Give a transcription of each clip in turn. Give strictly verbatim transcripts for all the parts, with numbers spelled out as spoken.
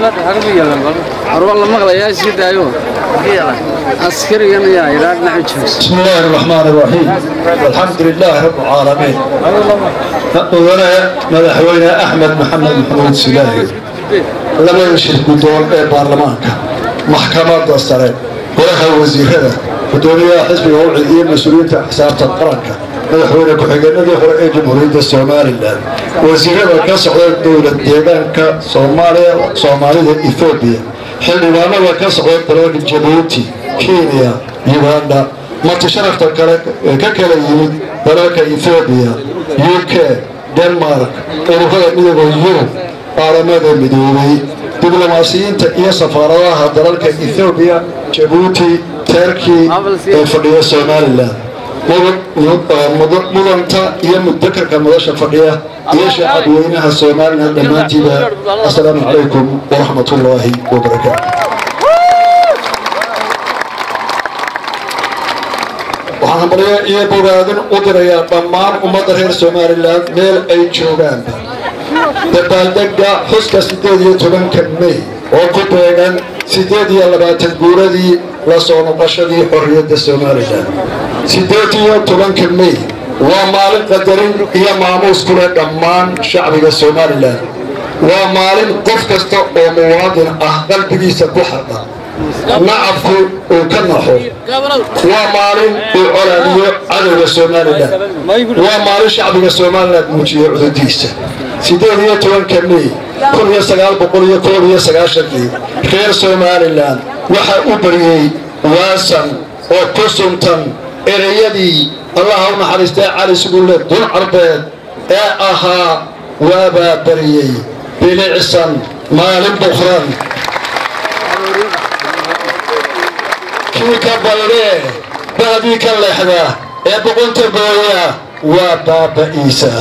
والله ما غلا يا سيد أيوه عسكري أنا يا إيران نعيش. بسم الله الرحمن الرحيم والحمد لله رب العالمين. وأنا مدحوينا أحمد محمد محمود سلاهي لما يشرك دور برلمانك محكمة السرير ولها وزيرها ودولية حزب وعيين مسؤولية حساب القرنك مدحوينا كحجنا دي هو جمهورية الصوماليلاند وزيرها كسعود دولة ديغانك صوماليا صوماليا إثيوبيا حلوانا كسعود دولة جيبوتي كينيا يوغندا ما تشرفت ككلا يمد دولة إثيوبيا يوكي دنمارك أوروبا ميدوغو قارمada midoobay diblomaasiyiinta iyo safaaradaha dalalka Ethiopia, Djibouti, Turkey ee fadhiya Soomaaliland mudanta iyo muddakarka madasha fadhiya iyo shacabweynaha Soomaaliland dhamaantiiba assalaamu calaykum wa rahmatullaahi wa barakaatuh. waxaan bariyaa iyo bogaadin u dirayaa dhammaan ummadda reer Soomaaliland meel ay joogaan dabaaldega xuska sideed iyo tobanka May oo ku beegan sideed iyo labaatan guuradii la soo noqoshadii xorriyadda Soomaaliland. sideed iyo tobanka May waa maalin qadarin iyo maamuus ku leh dhammaan shacbiga Soomaaliland. waa maalin qof kasta oo muwaadin ah qalbigiisa ku xadha nacabku uu ka naxo. waa maalin uu colaadiyo cadowga Soomaaliland. waa maalin shacbiga Soomaaliland muujiyo cudurdiisa. sideed iyo tobanka May kun iyo sagaal boqol iyo koob iyo sagaashankii reer Soomaaliland waxa uu bariyay waasan oo ku suntan ereyadii Allah u naxariistay Cali Sugulle dun carbeed ee ahaa waaba bariyay bilicsan maalin bukhran kii ka balde baadii ka leexda ee boqonta booya waa baaba Isa.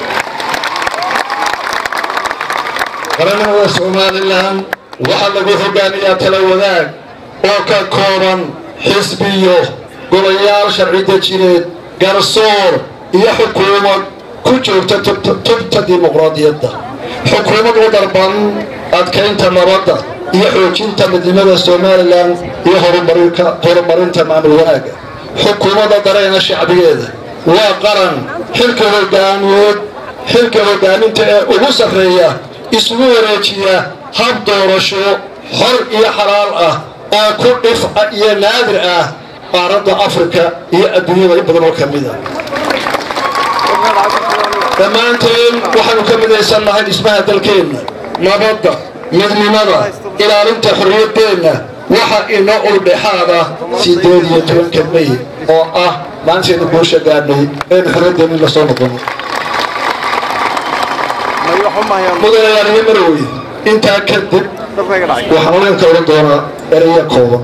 qaranimada Soomaaliland waxa lagu hogaamiyaa tala wadaag oo ka kooban xisbiyo golayaal sharci dejineed garsoor iyo xukuumad ku joogta tubta dimuqraadiyadda. xukuumad u darban adkaynta nabadda iyo xoojinta midnimada Soomaaliland iyo horumarinta horumarinta maamul wanaagga. xukuumadda dareena shacbigeeda waa qaran xilka hogaamiyeed xilka hogaaminta ee ugu sarreeya isugu wareejiya hab doorasho xor iyo xalaal ah oo ku dhif iyo naadir ah qaaradda Afrika iyo adduunyada in badan oo ka mid ah. dhammaanteen waxaanu ka midaysanahay dhismaha dalkeenna nabadda midnimada ilaalinta xorriyadeenna waxa inoo udhexaada sideed iyo tobanka May oo ah maalinteenu guusha gaadhnay ee xorriyadeenna la soo noqono. mudanayaal iyo marwey intaa kadib waxaan oran ka oran doonaa ereya kooban.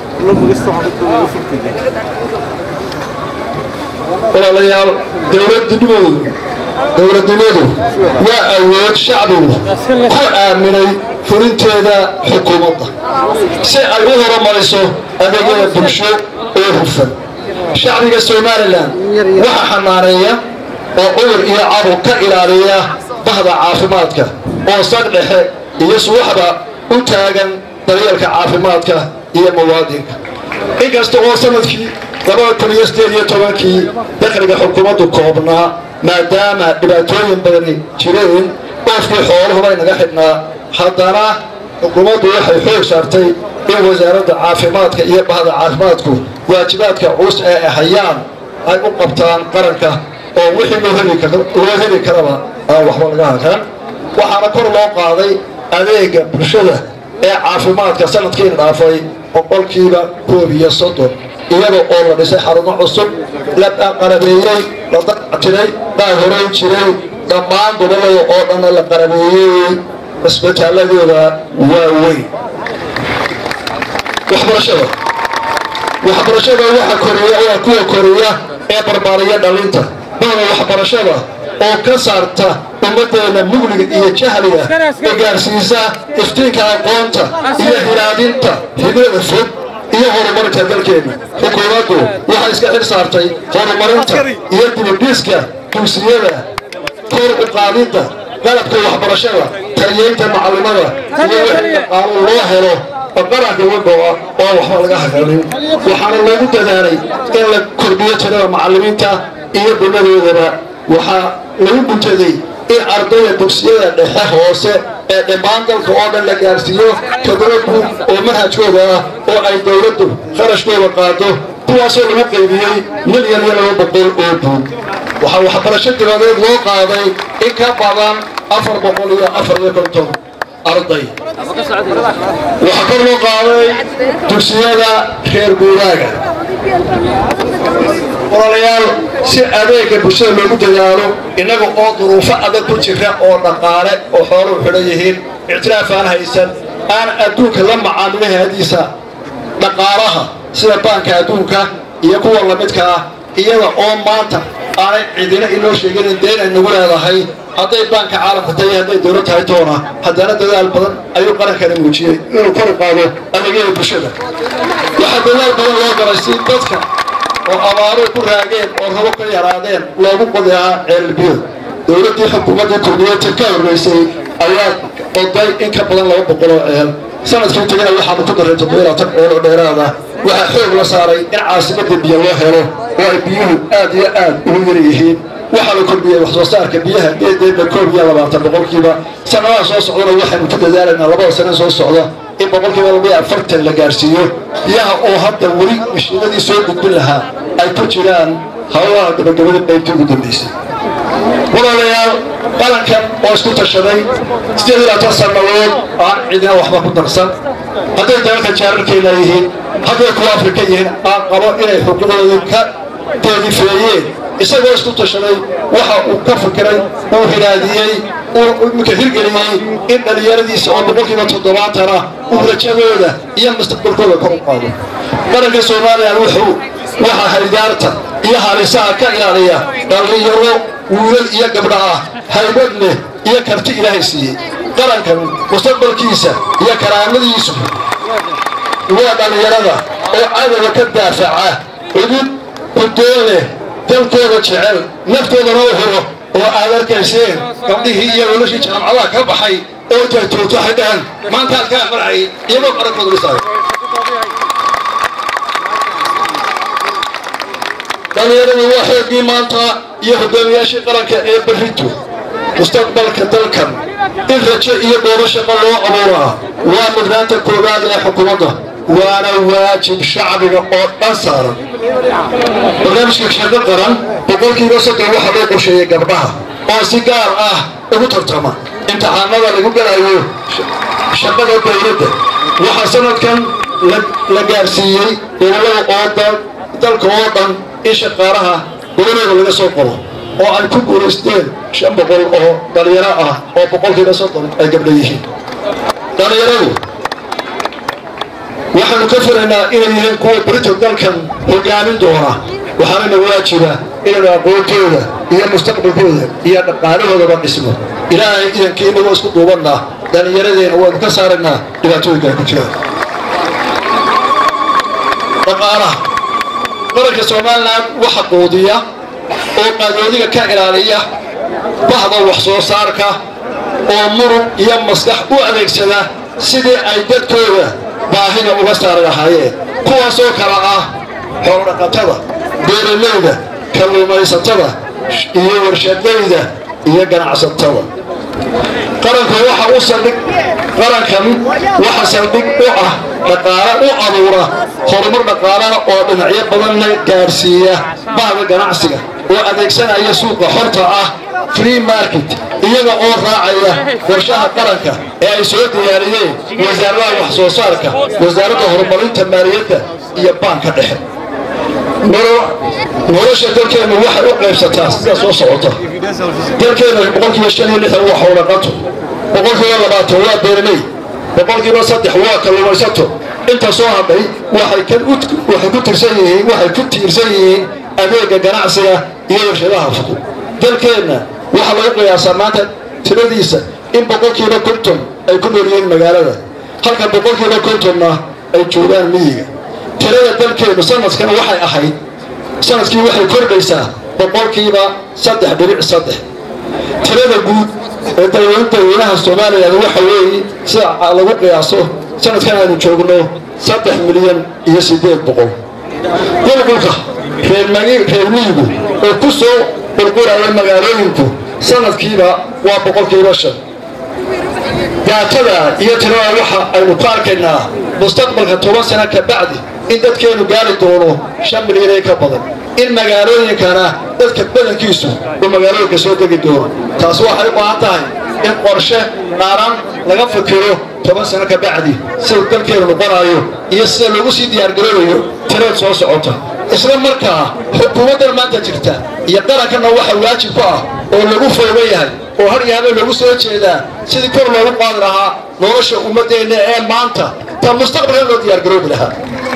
walaalayaal dowladnimadu dowladnimadu waa awood shacbigu ku aaminay fulinteeda xukuumadda si ay u horumariso adeegyada bulsho oo hufan. shacbiga Soomaaliland waxa xanaaneeya oo cudur iyo caabuq ka ilaaliya bahda caafimaadka oo sag dhexe iyo suuxba u taagan daryeelka caafimaadka iyo muwaadinka. inkasta oo sanadkii laba kun iyo sideed iyo tobankii dakhliga xukuumaddu koobnaa maadaama dhibaatooyin badani jireen qofkii xooluhu ay naga xidhnaa haddana xukuumaddu waxay xoog saartay in wasaaradda caafimaadka iyo bahda caafimaadku waajibaadka culus ee ay hayaan ay u qabtaan qaranka oo wixii loo heli karaba aan waxba laga hakan. waxaana kor loo qaaday adeega bulshada ee caafimaadka sanadkiina dhaafay boqolkiiba koob iyo soddon iyada oo la dhisay xarumo cusub la qarabeeyey la dactiray baa horay jiray dhammaan gobollada oo dhan la qarabeeyey isbitaaladooda waaweyn. waxbarashada waxbarashada waxa koreeya waa kuwa koreeya ee barbaariya dhalinta bada waxbarashada oo ka saarta ummadeena mugniga iyo jahliga ee gaarsiisa iftiinka aqoonta iyo hilaadinta hibada fog iyo horumarinta dalkeena. xukuumaddu waxay iska xil saartay horumarinta iyo dibadhiska dugsiyada kor u qaadidda qalabka waxbarashada taliyeynta macallimada iyo wixii dhaqaalo loo helo oo qaranka uga go'a oo waxba laga hagaagin waxaana loogu dadaalay in la kordhiyo tirada macallimiinta iyo banadoodaba waxaa lagu guntaday in ardayda dugsiyada dhexe hoose ee dhammaan dalka oo dhan la gaarsiiyo toddoba buug oo manhajkooda ah oo ay dowladdu kharashkooda qaado kuwaasoo lagu qaybiyey milyan iyo laba boqol oo buug waxaa waxbarasho dibadeed loo qaaday in ka badan afar boqol iyo afar iyo konton arday waxaa kor loo qaaday dugsiyada reer guuraaga walaalayaal si adeega bulshada loogu dadaalo innaga oo duruufo adag ku jira oo dhaqaale oo xooluhu xidhan yihiin ictiraaf aan haysan aan adduunka la macaamilahaadiisa dhaqaalaha sida baanka adduunka iyo kuwa lamidka ah iyada oo maanta aanay cidina inoo sheegin in deen ay nagu leedahay hadday baanka caalamka tahay hadday dowlad tahay toona haddana dadaal badan ayuu qarankani muujiyey inuu kor u qaado adeegyada bulshada waxaa dadaal badan loo galay si dadka oo abaaruhu ku raageen oo rabo ka yaraadeen loogu qodi ahaa ceelbiyood dowladdii xukuumaddii kulmiyeedka ka horreysay ayaa oday in ka badan laba boqol oo ceel sanadkii tagana waxaanu ku daray toddoba iyo labaatan ceel oo dheeraad ah waxaa xoog la saaray in caasimadda biyo loo helo oo ay biyuhu aad iyo aad ugu yar yihiin waxaa la kordhiyey wax soo saarka biyaha geedeedna koob iyo labaatan boqolkiiba sanadaha soo socdana waxaynu ku dadaalaynaa labada sane soo socda in boqolkiiba laba iyo afartan la gaarsiiyo biyaha oo hadda weli mashiinadii soo gudbin lahaa ay ku jiraan hawlaha gabagabada qaybtii ugu dambaysay walaalayaal qarankan oo isku tashaday sideed iyo labaatan sannadood aan cidina waxba ku darsan hadday dalalka jaararkeena yihiin hadday kuwa afrika yihiin aan qabo inay xuquuqdooda ka deedifeeyeen isagoo isku tashaday waxa uu ka fikiray uu hinaadiyey uu iminka hirgeliyey in dhallinyaradiisa oo boqolkiiba toddobaatan ah uu rajadooda iyo mustaqbalkooda kor u qaado qaranka soomaaliya wuxuu waxa haydaarta iyo halisaha ka ilaaliya dhallinyaro wiilal iyo gabdha ah haybad leh iyo karti ilaahay siiyey qarankan mustaqbalkiisa iyo karaamadiisu waa dhallinyarada oo cadowga ka daafaca cudud guddoon leh dalkooda jecel naftoodana u huro oo aad arkayseen gabdhihii iyo wiilashii jaamacadaha ka baxay oo intay tuurto waxay dhahaan maanta halkaa marcay iyagoo qarankooda dhisaayo dhallinyaradu waa xooggii maanta iyo hogaamiyaashii qaranka ee berrito mustaqbalka dalkan in rajo iyo doono shaqo loo abuuraa waa mudnaanta koowaad ee xukuumadda waana waajib shacbiga oo dhan saaran barnaamijka shaqo qaran boqolkiiba soddon waxaa loo qorsheeyey gabdhaha oo si gaar ah ugu tartama imtixaanada lagu galayo shaqada dowladda waxaa sanadkan la gaarsiiyey gobollada oo dhan dalka oo dhan in shaqaalaha gobollada laga soo qoro oo ay ku guulaysteen shan boqol oo dhalinyaro ah oo boqolkiiba soddon ay gabdho yihiin dhalinyaradu waxaanu ka filaynaa inay yihiin kuwa berito dalkan hogaamin doona waxaana nagu waajiba inaynu aqoontooda iyo mustaqbalkooda iyo dhaqaalahoodaba dhisno ilaahay idankii inagoo isku duubannaa dhallinyaradeena waanu ka saaraynaa dhibaatooyinka ku jira dhaqaalaha qaranka somalilan waxa quudiya oo qadoodiga ka ilaaliya bahda wax soo saarka oo murug iyo maskax u adeegsada sidii ay dadkooda baahida uga saari lahaayeen kuwaasoo kala ah xoolodhaqatada beeralayda kalluumaysatada iyo warshadayda iyo ganacsatada qaranku waxa u saldhig qarankan waxa saldhig u ah dhaqaale u abuura horumar dhaqaalaha oo dhinacyo badan la gaarsiiya bahda ganacsiga oo adeegsanaya suuqa xorta ah free market iyaga oo raacaya qorshaha qaranka ee ay soo diyaariyeen wasaaradaha wax soo saarka wasaaradda horumarinta maaliyadda iyo baanka dhexe nolosha dalkeenu waxay u qaybsataa sida soo socota dalkeenu boqolkiiba shan iyo lixdan waa xoolodhaqato boqolkiiba labaatan waa beeraley boqolkiiba saddex waa kalluumaysato inta soo hadhay waxay ku tirsan yihiin waxay ku tiirsan yihiin adeega ganacsiga iyo warshadaha fudud dalkeenna waxaa lagu qiyaasaa maanta tiradiisa in boqolkiiba konton ay ku nool yihiin magaalada halka boqolkiiba kontonna ay joogaan miyiga tirada dalkeenu sanadkan waxay ahayd sanadkii waxay kordhaysaa boqolkiiba saddex dhibic saddex tirada guud dawladda weynaha Soomaaliya waxa weeye sida lagu qiyaaso sanadkan aynu joogno saddex milyan iyo siddeed boqol gobolka reer magaalada reer miyigu oo ku soo burburaya magaalooyinku sanadkiiba waa boqolkiiba shan daatada iyo tirada waxa aynu ku arkaynaa mustaqbalka toban sano ka bacdi in dadkeenu gaari doono shan milyan ka badan in magaalooyinkana dadka badankiisu oo magaalooyinka soo degi doono taas waxay u baahan tahay in qorshe qaaran laga fikiro toban sano ka bacdi si dalkeenu noqonayo iyo sida lagu sii diyaar garoobayo tirada soo socota isla markaa xukuumadda maanta jirta iyo qarankana waxa waajib ku ah oo lagu foogan yahay oo har yaabo lagu soo jeedaa sidii kor loogu qaadi lahaa nolosha ummadeena ee maanta ta mustaqbalka loo diyaar garoobi lahaa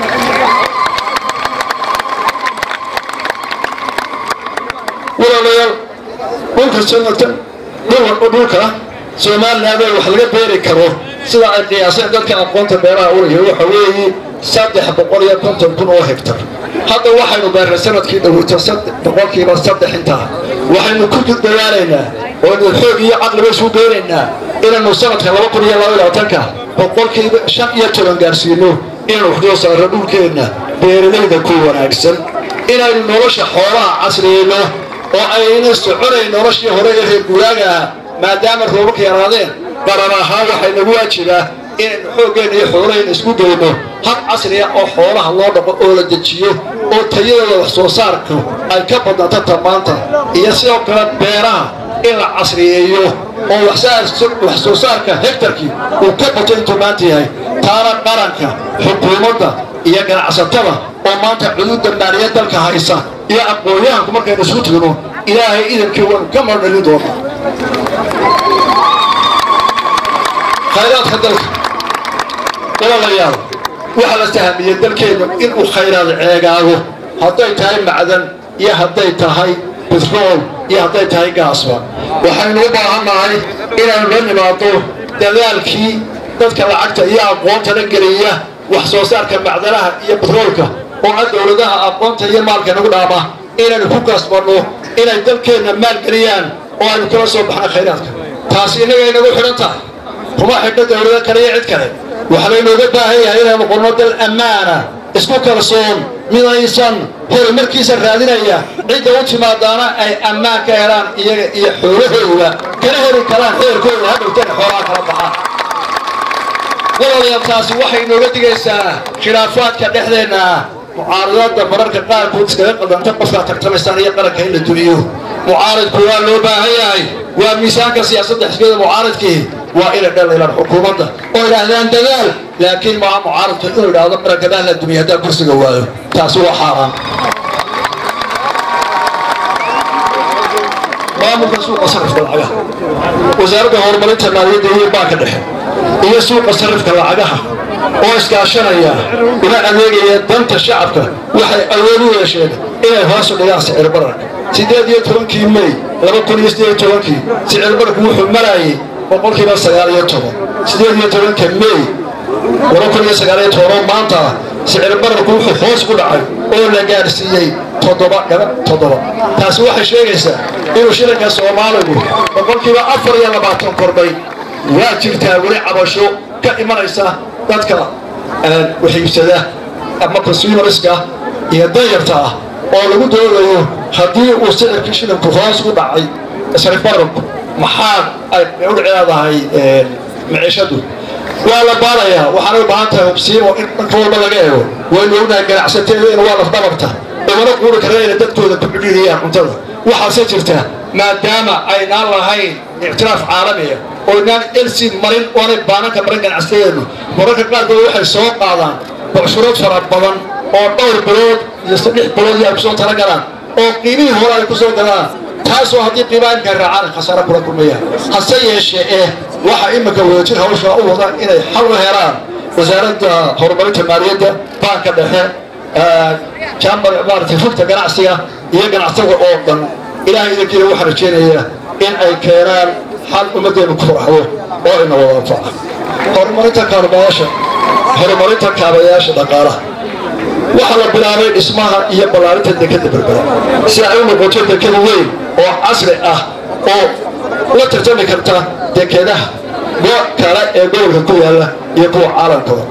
walaalayaal dhulka sanadkan dhulka Soomaaliland wax laga beeri karo sida ay qiyaaseen dadka aqoonta beeraha u leeyahay waxa weeye saddex boqol iyo konton kun oo hektar hadda waxaynu beernay sanadkii dhawrta boqolkiiba saddex inta waxaynu ku dadaalnaa oo xoog iyo caqli bay soo geeynaa inaynu sanadka laba kun iyo labaatan boqolkiiba shan iyo toban gaarsiino inaynu wax soo saarno dhulkeena beeralayda ku wanaagsan inaynu nolosha xoolaha casriyeeno oo ayna soconay noloshii hore ee reer guuraaga maadaama roobka yaraadeen qaran ahaan waxay nagu waajibaa in xoogeen iyo xoolaha isku dayno hab casri ah oo xoolaha loo dhaqo oo la dejiyo oo tayada wax soo saarku ay ka badnaato tamaanta iyo sidoo kale beeraha in la casriyeeyo oo wax soo saarka hektarkii uu ka bato intuu maanta yahay taana qaranka xukuumadda iyo ganacsatada oo maanta xuduudda maaliyadeed dalka haysa iyo aqoonyahanku markaynu isku tagno ilaahay idinkii waan ka marnalin doonaa khayraadka dalka walaalayaal waxa la sahamiyay dalkeenu inuu khayraad ceegaago hadday tahay macdan iyo hadday tahay petrol iyo hadday tahay gaasba waxaynu u baahannahay inaynu la nimaado dadaalkii dadka lacagta iyo aqoonta la geliya wax soo saarka macdanaha iyo petrolka oo aan dawladaha aqoonta iyo maalka nagu dhaama inaynu ku kasbano inay dalkeena maal geliyaan oo aynu kala soo baxno khayraadka taasi inaga inagu xidhan tahay kuma xidhna dawlada kale iyo cid kale waxa laynooga baahan yahay inaynu noqono dal ammaana isku kalsoon midaysan horumarkiisa raadinaya cidda u timaadaana ay ammaan ka helaan iyaga iyo xoolahooda kana heli karaan heerkooda hadhowtana xoolaha kala baxaan walaalayaal taasi waxay inooga digaysaa khilaafaadka dhexdeena mucaaradada mararka qaarkood iskaga qadanta qofka tartamaysaan iyo qaranka in la duliyo mucaaradku waa loo baahan yahay waa miisaanka siyaasadda xisbiyada mucaaradkii waa ila dhaliilan xukuumadda oo yidhaahdaan dadaal laakiin maaha mucaaradku inuu yidhaahdo qaranka baa la dumiya haddaa kursiga waayo taasi waa xaaraan maamulka suuqa sarifka lacagaha wasaaradda horumarinta maaliyadda iyo baanka dhexe iyo suuqa sarifka lacagaha oo iskaashanaya una adeegaya danta shacabka waxay awood u yeesheen inay hoos u dhigaan sicir bararka sideed iyo tobankii May laba kun iyo siddeed iyo tobankii sicir bararku wuxuu marayay boqolkiiba sagaal iyo toban siddeed iyo tobankii May laba kun iyo sagaal iyo toban maanta sicir bararku wuxuu hoos u dhacay oo la gaarsiiyay toddoba toddoba taasi waxay sheegaysaa inuu shilinka Soomaaligu boqolkiiba afar iyo labaatan kordhay waa jirtaa weli cabasho ka imanaysa dadka waxiibsada ama consumerska iyo danyarta ah oo lagu doodayo haddii uu sicirka shilinku hoos u dhacay sarif bararku maxaa ay u leedahay maciishadu waa la baarayaa waxaana u baahan tahay hubsiimo in dhanka walba laga eego waynu ognahay ganacsateeda in waa lafdhabarta umana quuri kareen inay dadkooda ku xidhiidhiyaan cuntada waxaase jirta maadaama aynaan lahayn ictiraaf caalamiya oo inaan elsi marin oonay baananka marin ganacsateedu mararka qaarkood waxay soo qaadaan bucshurood fara badan oo dhowr bilood iyo saddex bilood ay kusoo talagalaan oo qiimihii hore ay kusoo galaan taasoo haddii qiimaha imka raacaan khasaare kula kulmayaan hase yeeshee eh waxa imika wadajir hawsha u wadaan inay xal u helaan wasaaradda horumarinta maaliyadda baanka dhexe chamber maaragtay rugta ganacsiga iyo ganacsatada oo dhan ilaahay idinkiina waxaan rajeynayaa in ay keenaan xal ummaddeenu ku farxdo oo ina wada anfaca horumarinta kaabayaasha horumarinta kaabayaasha dhaqaalaha waxa la bilaabay dhismaha iyo ballaarinta dekada berbera si ay u noqoto dekada weyn oo casri ah oo la tartami karta dekedaha kale ee gobolka ku yaalla iyo kuwa caalamkaba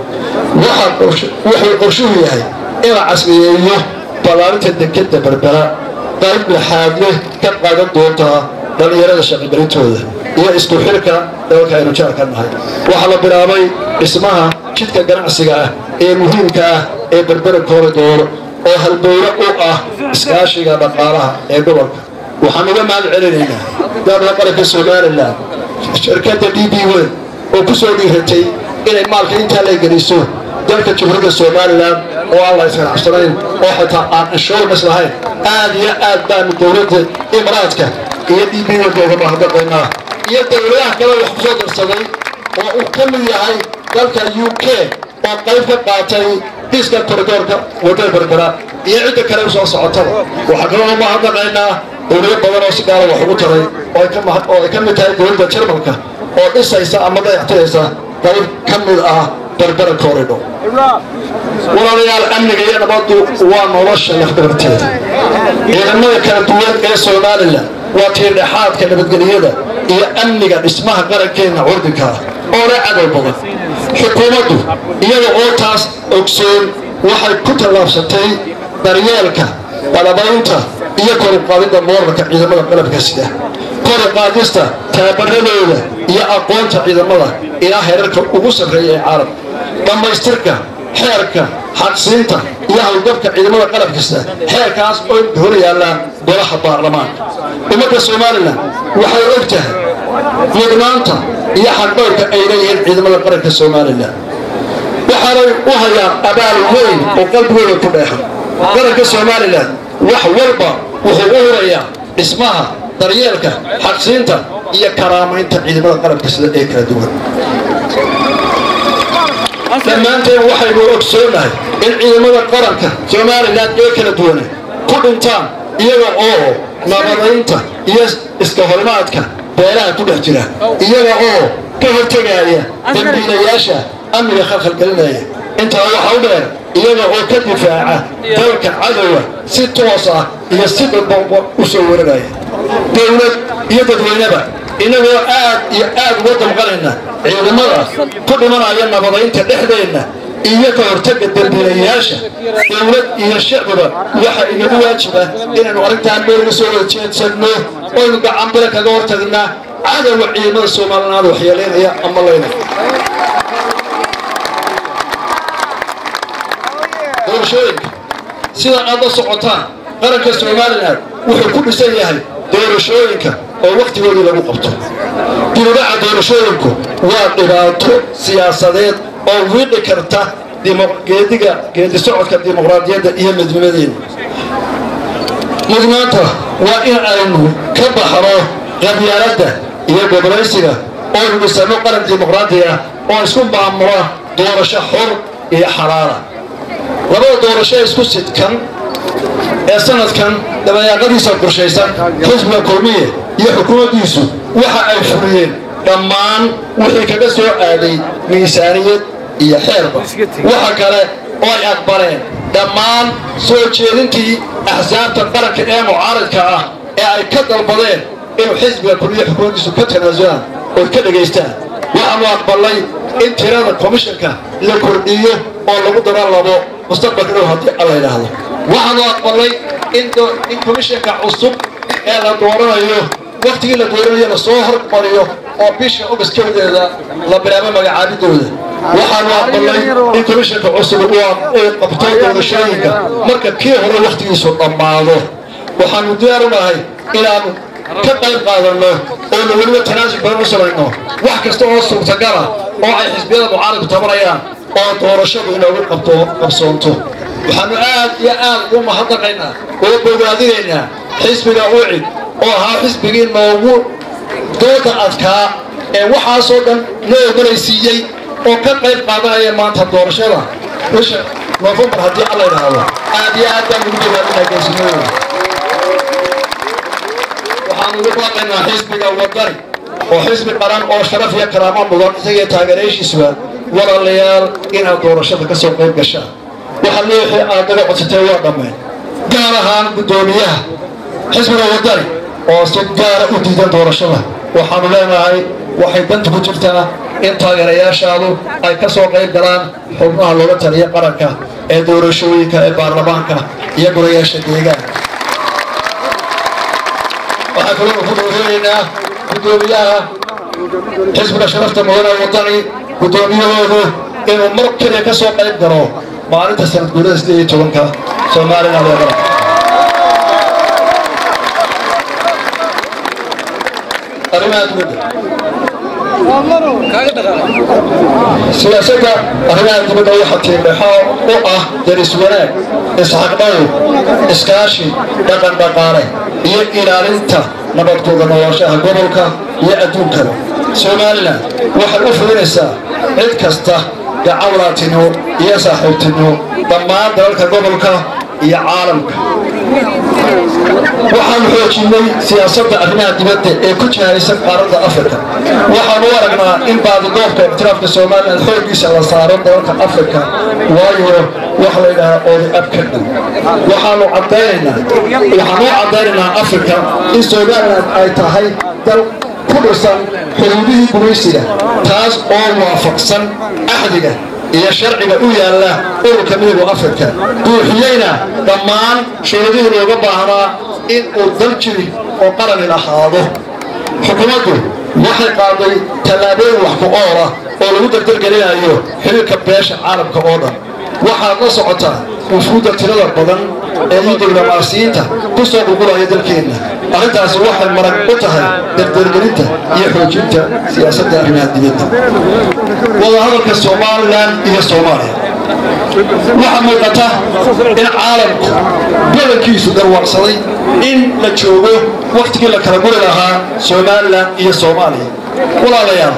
wuxuu qorshuhu yahay in la casriyeeyo ballaarinta dekeda berbera qayb laxaad leh ka qaadan doontaa dhalinyarada shaqabarintooda iyo isku xirka dalka aynu jaarka nahay waxaa la bilaabay dhismaha jidka ganacsiga ah ee muhiimka ah ee berbera corridor oo halbowle u ah iskaashiga dhaqaalaha ee gobolka waxaan uga mahad celinaynaa dowladda qaranka Soomaaliland shirkadda D B World oo ku soo dhiiratay inay maalka inta la geliso dalka Jamhuuriyadda Soomaaliland oo aan la isqabsanayn oo xitaa aan insurance lahayn aad iyo aad baan dowladda Imaaraadka iyo D B World uga mahadnaqaynaa iyo dowladaha kale wax ku soo darsaday oo uu ka mid yahay dalka U K oo qayb ka qaatay dhiska corridorka wadada berbera iyo cidda kale u soo socotaba waxaa kaloo mahadnaqaynaa dowlado badan oo si gaar ah wax ugu taray oo ay ka mahad oo ay ka mid tahay dowladda Jarmalka oo dhisaysa ama dayactiraysa qayb ka mid ah berbera corridor walaalayaal amniga iyo nabaddu waa nolosha lafdhabarteeda ciidamada kala duwan ee Soomaaliland waa tiirdhexaadka nabadgelyada iyo amniga dhismaha qarankeena curdinka oo la cadow badan xukuumaddu iyada oo taas ogsoon waxay ku tallaabsatay daryeelka qalabaynta iyo kor u qaadida moorarka ciidamada qalabka sida kor u qaadista tababaradooda iyo aqoonta ciidamada ilaa heerarka ugu sarreeya ee caalamka dhammaystirka xeerka xaqsiinta iyo hawlgabka ciidamada qalabka sida xeerkaas oo hor yaalla golaha baarlamaanka ummadda Soomaaliland waxay og tahay mudnaanta iyo xaqooyinka ay leeyihiin ciidamada qaranka Soomaaliland waxaanay u hayaan abaal weyn oo qalbigooda ku dheehan qaranka Soomaaliland wax walba wuxuu u horeeyaa dhismaha daryeelka xaqsiinta iyo karaamaynta ciidamada qalabka sida ee kala duwan dhammaanteen waxaynu ogsoonahay in ciidamada qaranka Soomaaliland ee kala duwan ku dhintaan iyaga oo nabadaynta iyo iska horimaadka beelaha ku dhex jira iyaga oo ka hortagaya dambiilayaasha amniga khalkhalgelinaya intaa waxaa u dheer iyaga oo ka difaaca dalka cadowga si toos ah iyo si dadbanba u soo wareegaya dowlad iyo dadweyneba inagoo aad iyo aad uga damqanayna ciidamada ku dhimanaya nabadaynta dhexdeenna iyo ka hortagga dambiilayaasha dowlad iyo shacbiba waxa inagu waajiba inaynu arrintaan meelga soo wada jeedsanno oynu gacan bile kaga hortagnaa cadowga ciidamada Soomaaliland waxyeeleynaya ama leynaya doorashooyinka sida aad la socotaan qaranka Soomaaliland wuxuu ku dhisan yahay doorashooyinka oo waqtigoodii lagu qabto dibadda doorashooyinku waa dhibaato siyaasadeed oo wiiqi karta dimuqraadiga geedi socodka dimuqraadiyadda iyo midnimadeena mudnaanta waa in aynu ka baxno qabyaaladda iyo goboleysiga oo dhisano qaran dimuqraadi ah oo isku maamula doorasho xor iyo xalaal ah labada doorasho isku sidkan ee sanadkan dabayaaqadiisa qorshaysan xisbiga kulmiye iyo xukuumaddiisu waxa ay furiyeen dhammaan wixii kaga soo aaday miisaaniyad iyo xeerba waxa kale oo ay aqbaleen dhammaan soo jeedintii axsaabta qaranka ee mucaaradka ah ee ay ka dalbadeen inuu xisbiga kulmiye xukuumaddiisu ka tanaasulaan oo ka dhageystaan waxaanu aqbalay in tirada komishanka la kordhiyo oo lagu daro labo mustaqbalka dhow haddii alla yidhaahdo waxaanu aqbalay in komishanka cusub ee la dooranayo waqtigii la dooranayo lasoo hormariyo oo bisha August kawdeeda la bilaabo magacaabidooda waxaanu aqbalay in komishanka cusub uu qabto doorashooyinka marka kii hore waqtigiisu dhammaado waxaanu diyaar u nahay inaanu ka qayb qaadano oo weliba tanaasub badan u samayno wax kasta oo suurtagal ah oo ay xisbiyada mucaaradku tabanayaan oo doorashadu inoogu qabto qabsoonto waxaanu aad iyo aad ugu mahadnaqaynaa oo bogaadinaynaa xisbiga ucid oo ahaa xisbigii noogu dooda adkaa ee waxaasoo dhan loo ogolaysiiyey oo ka qayb qaadanaya maanta doorashada bisha November haddii alla yidhaahdo aad iyo aad baan ugu bogaadinaa geesinimada waxaanu ugu baaqaynaa xisbiga wadani oo xisbi qaran oo sharaf iyo karaamo mudan isaga taageerayaashiisuba walaalayaal inaad doorashada ka soo qayb gashaan waxa leeyahay aad naga codsatay waa dhameen gaar ahaan gudoomiyaha xisbiga wadani oo si gaar ah u diidan doorashada waxaanu leenahay waxay danta ku jirtaa in taageerayaashaadu ay ka soo qayb galaan xubnaha looga taliya qaranka ee doorashooyinka ee baarlamaanka iyo golayaasha deegaanka waxaa kaloo ku dooraynaa gudoomiyaha xisbiga sharafta mudane wadani gudoomiyahoodu inuu mar kaliya ka soo qayb galo maalinta sanad guurada sideed iyo tobanka Soomaaliland ee qaranka arrimaha dibadda siyaasadda arrimaha dibadda waxaa tiirdhexo u ah daris wanaag isxaqdhow iskaashi dhaqan dhaqaale iyo ilaalinta nabadgooda noloshaha gobolka iyo adduunkaba Soomaaliland waxay u fulinaysaa cid kasta gacan walaaltinimo iyo saaxiibtinimo dhammaan dalalka gobolka iyo caalamka waxaan xoojinay siyaasadda arrimaha dibadda ee ku jihaysan qaaradda Afrika waxaan u aragnaa in baadigoobka ikhtilaafka Soomaaliland xooggiisa la saaro dalalka Afrika waayo wax la yidhaahdo oodi abka dhan waxaanu caddaynaynaa waxaanu caddaynaynaa Afrika in Soomaaliland ay tahay dal ku dhisan xuduudihii gumaysiga taas oo waafaqsan axdiga iyo sharciga u yaala ururka midowga Afrika buuxiyayna dhammaan shuruudihii looga baahnaa in uu dal jiri oo qaran lahaado xukuumaddu waxay qaaday tallaabooyin wax ku ool ah oo lagu dardargelinayo xiriirka beesha caalamka oo dhan waxaad la socotaa wufuudda tirada badan ee diblomaasiyiinta ku soo qulqulaya dalkeenna arrintaasi waxay marag u tahay dardargelinta iyo xoojinta siyaasadda arrimaha dibadda wadahadalka Soomaaliland iyo Soomaaliya waxaa muuqata in caalamku badankiisu garwaaqsaday in la joogo waqtigii la kala guri lahaa Soomaaliland iyo Soomaaliya walaalayaal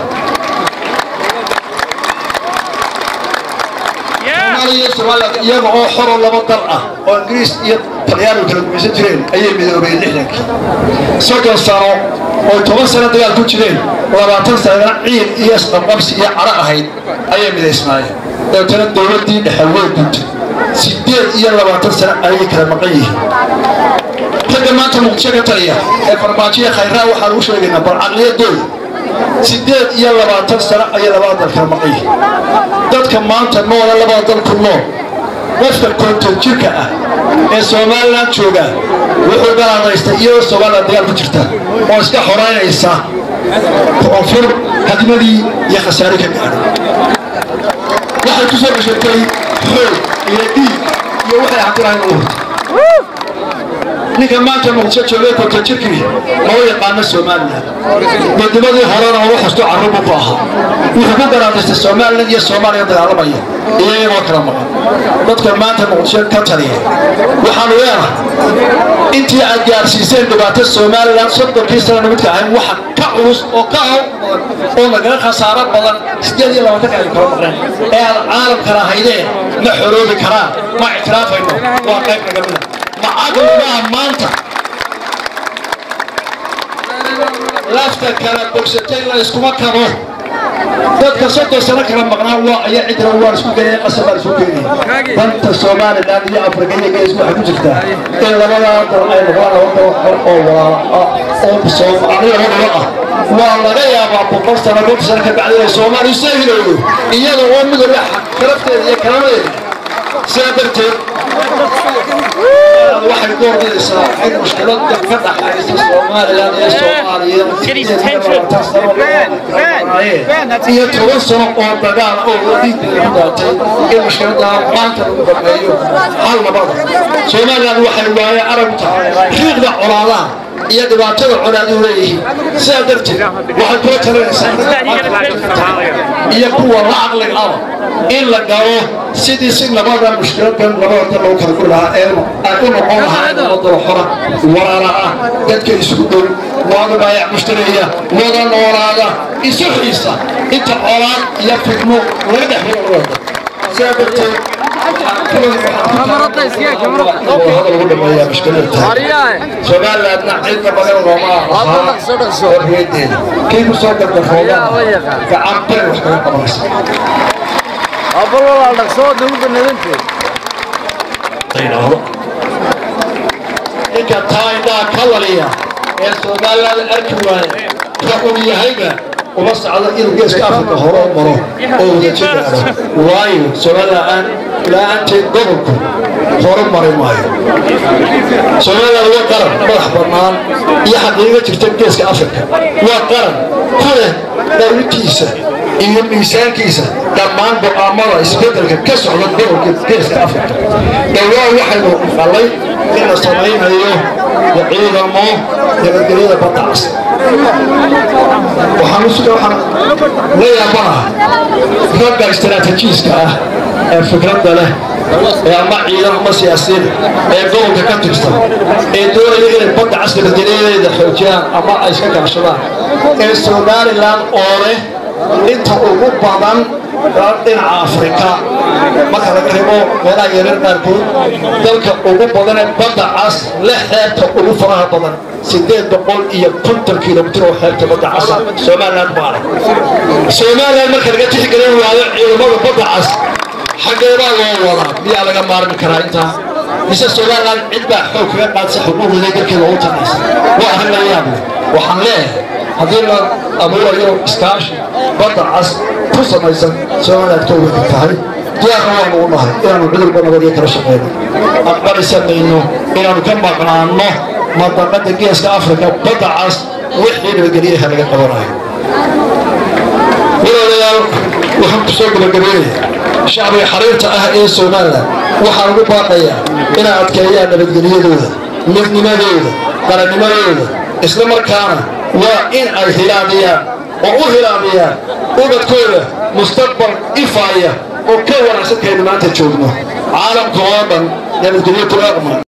iyaga oo xoro laba dal ah oo Ingiriis iyo Talyaani kala gumaysan jireen ayay midoobeen lixdankii soddon sano oo toban sano dagaal ku jireen labaatan sano ciid iyo isqabqabsi iyo cara ahayd ayay midaysnaayeen dadana dowladdii dhexe way guntay sideed iyo labaatan sano ayay kala maqan yihiin ragga maanta muqdisho ka taliya ee farmaajiya khayraa waxaan u sheegaynaa bal caqliyadooda sideed iyo labaatan sano ayay labada dal kala maqan yihiin dadka maanta noola labada dal ku nool qofka konton jirka ah ee Soomaaliland jooga wuxuu galaadaystay iyadoo Soomaaliland dagaal ku jirta oo iska xoreynaysa koonfur hadmadii iyo khasaare ka gaadhay waxay ku soo gashatay xoog iyo dhiig iyo waxay xaqirayn u ninka maanta muqdisho joogay konton jirkii loo yaqaano Soomaaliland midnimada horena wax kasto carruur ku ahaa wuxuu ku garaadaystay Soomaaliland iyo Soomaaliya dagaalamaya iyagoo kala maqan dadka maanta muqdisho ka taliya waxaan leenahay intii aad gaarsiiseen dhibaato Soomaaliland soddonkii sano midka ahayn waxa ka culus oo ka oo laga khasaaro badan sideed iyo labaatan ka kala maqan ee caalamka rahaydeen ma xoroobi karaan ma ictiraafayno waa qayb naga mid ah macaqulada maanta lafta kala bogsatay la iskuma kabo dadka soddon sano kala maqnaa waa ayaa cidra waa isku geeyay qasab isku geeyay danta Soomaaliland iyo Afrika iyo gees waxa ku jirta in labada dal ay noqdaan wada oo walaal oo Soomaaliya ah waa laga yaabaa boqol sano boqol sano ka bacdi Soomaaliya sahilow iyada oo mid la xarafteeda iyo kalameed سافرت واحد دور بيسا عند مشكلات تفتح على الصومال لا الصومالية هي توصل أو بدال أو ذيك الهداتي المشكلة ما تنقل حل بعض صوماليا واحد ويا عرب خير ذا عراضان iyo dhibaatada colaadu leeyahay sida darteed waxa ku talaysan iyo kuwa la aqliga ah in la galo sidii si labada mushkiladan labada loo kala gulaha ee ay u noqon lahayd wada xora waraara ah dadka isugu dhow wada baayac mushtariya wada noolaada isu xiisa inta colaad iyo fitno laga dhaxlo wada sida darteed كاميرا اسكي كاميرا هذا هو دمايا مشكله سؤال لا عيد بدل روما هذا صدق صدق كيف صدق الفوضى كعبر وحكي قبرص ابو والله دقسو دغ بننتي تينا هو انت تايدا كلاليا ee Soomaaliland arkay كأولي هيبة وبس على إنه جالس كأفريقيا هراء مرة أو نتيجة وايو سؤال الآن لا أنت قبلكم هراء مرة ماي سؤال هو قرن مرح برنامج هي حقيقة تكتب جالس كأفريقيا وقرن كله دولتيسة إن الميزان كيسة دمان بأمارة إسبتر كسر للدول جالس كأفريقيا دولة واحد علي إن الصناعين اليوم يعيد الماء يبدلون بطاس وحنوسك وحن لا يبغى فكر استراتيجيس كه فكرة له يا ما عيدا ما سياسيين يقولون ككتبستان الدول اللي بطاس الدنيا إذا حوجان أما أيش كعشرة السودان الآن أوره أنت أوروبا بعدين in Africa مثلا كريمو ولا يرد نركون ذلك أوروبا بدنا بدأ عصر لحياة أوروبا بدنا سيدين تقول إيه كنتر كيلومتر وحياة بدأ عصر سومالان بارا سومالان مركز جت تقولين وهذا يوم بدأ عصر حاجة ما هو ولا بيا على جمار مكراينتا بس سومالان عدة حكومة بعد سحبوه ذيك كيلو تناس وأهل اليابو وحمله هذيلا أمور يوم إسكاش بدأ عصر فرصة ميزان سواء توه التهاي يا أخوان والله إنا نعذر بنورية كرشقين أكبر السنة إنه إنا نكمل قناعنا ما ضمت الجيش كأفريقيا بدأ عصر وحين الجريه هذا القبراء ولا وهم تسوق بالجريه شعبي حريرته أهل سومالا وحاربوا باقيا إنا أتكيا بالجريه دوله مثل ما دوله قرن ما دوله إسلام كان وإن الهلالية وهلالية وبتكون مستقبل إفاية وكون عشان كلمات تشوفنا عالم قوامًا يعني الدنيا كلها